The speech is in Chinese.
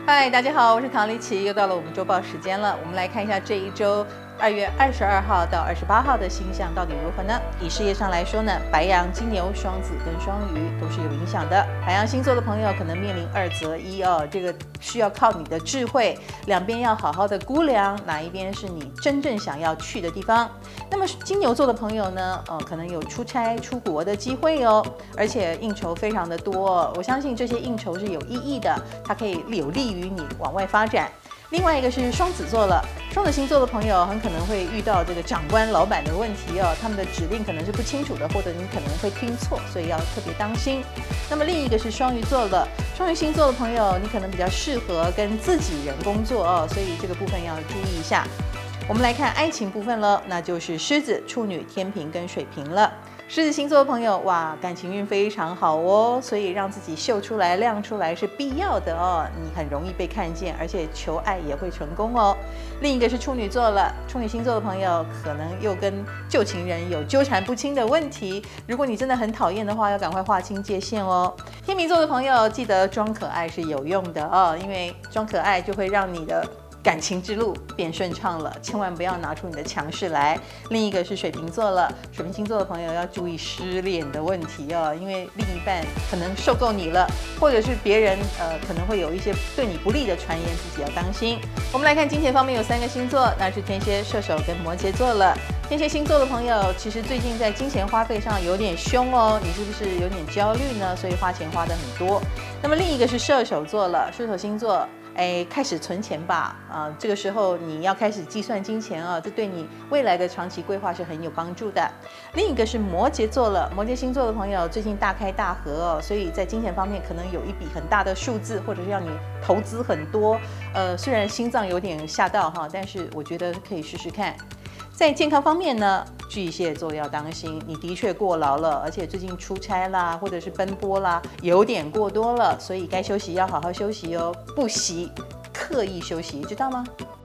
嗨，大家好，我是唐丽琪，又到了我们周报时间了。我们来看一下这一周2月22号到28号的星象到底如何呢？以事业上来说呢，白羊、金牛、双子跟双鱼都是有影响的。白羊星座的朋友可能面临2择1哦，这个需要靠你的智慧，两边要好好的估量哪一边是你真正想要去的地方。那么金牛座的朋友呢，可能有出差出国的机会哦，而且应酬非常的多哦。我相信这些应酬是有意义的，它可以有利于你往外发展。另外一个是双子座了，双子星座的朋友很可能会遇到这个长官、老板的问题哦，他们的指令可能是不清楚的，或者你可能会听错，所以要特别当心。那么另一个是双鱼座了，双鱼星座的朋友，你可能比较适合跟自己人工作哦，所以这个部分要注意一下。我们来看爱情部分了，那就是狮子、处女、天秤跟水瓶了。狮子星座的朋友，哇，感情运非常好哦，所以让自己秀出来、亮出来是必要的哦。你很容易被看见，而且求爱也会成功哦。另一个是处女座了，处女星座的朋友可能又跟旧情人有纠缠不清的问题，如果你真的很讨厌的话，要赶快划清界限哦。天秤座的朋友，记得装可爱是有用的哦，因为装可爱就会让你的感情之路变顺畅了，千万不要拿出你的强势来。另一个是水瓶座了，水瓶星座的朋友要注意失恋的问题哦，因为另一半可能受够你了，或者是别人可能会有一些对你不利的传言，自己要当心。我们来看金钱方面有3个星座，那是天蝎、射手跟摩羯座了。天蝎星座的朋友，其实最近在金钱花费上有点凶哦，你是不是有点焦虑呢？所以花钱花得很多。那么另一个是射手座了，射手星座。开始存钱吧，这个时候你要开始计算金钱啊，这对你未来的长期规划是很有帮助的。另一个是摩羯座了，摩羯星座的朋友最近大开大合哦，所以在金钱方面可能有一笔很大的数字，或者是让你投资很多。虽然心脏有点吓到哈，但是我觉得可以试试看。在健康方面呢，巨蟹座要当心，你的确过劳了，而且最近出差啦，或者是奔波啦，有点过多了，所以该休息要好好休息哦，不惜刻意休息，知道吗？